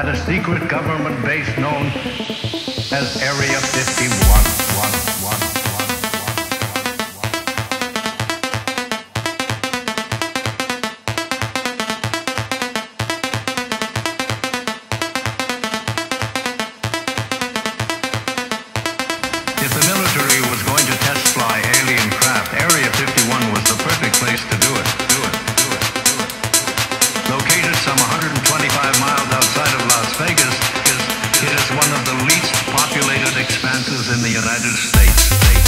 a secret government base known as Area 51. If the military was going to test fly alien craft, Area 51 was the perfect place to do it. Located some 125 miles outside of Las Vegas, it is one of the least populated expanses in the United States.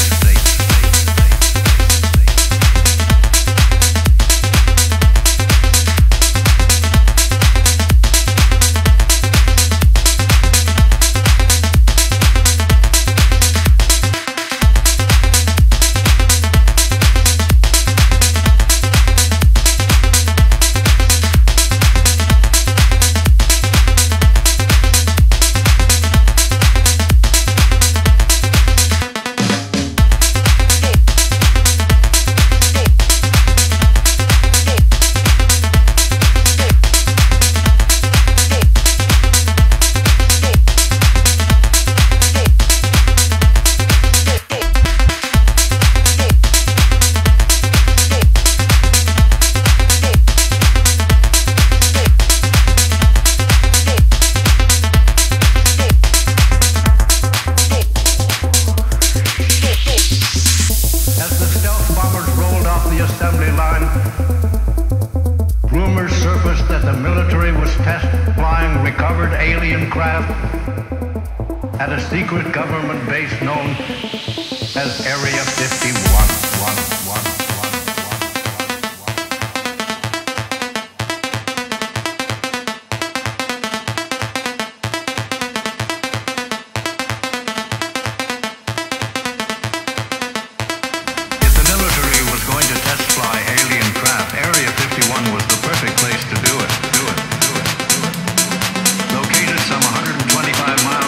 Assembly line, rumors surfaced that the military was test flying recovered alien craft at a secret government base known as Area 51.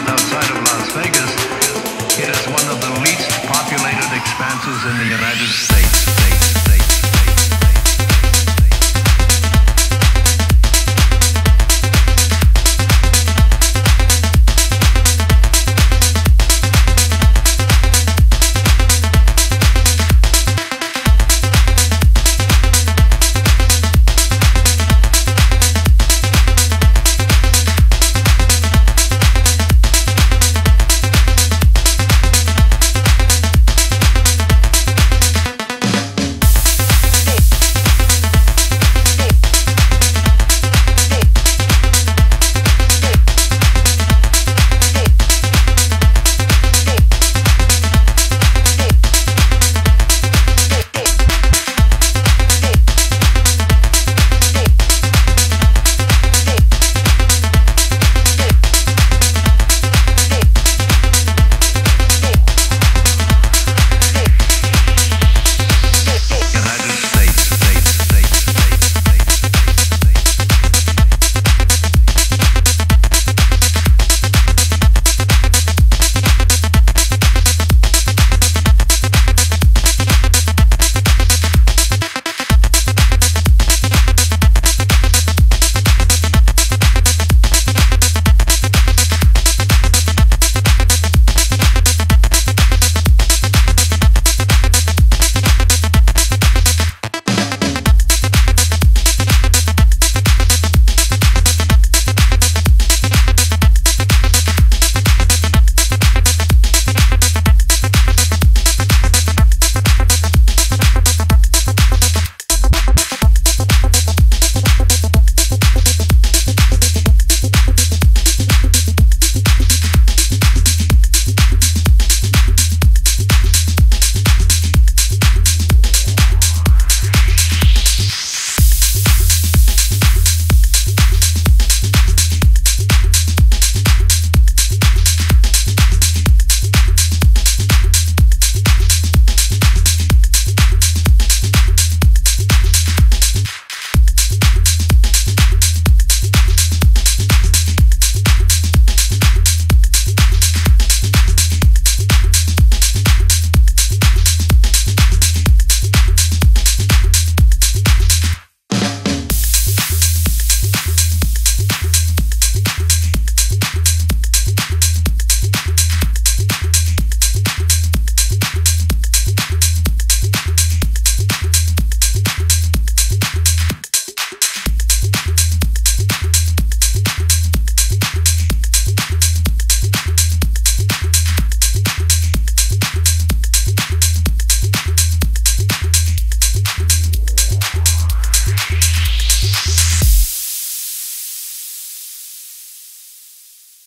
It is one of the least populated expanses in the United States.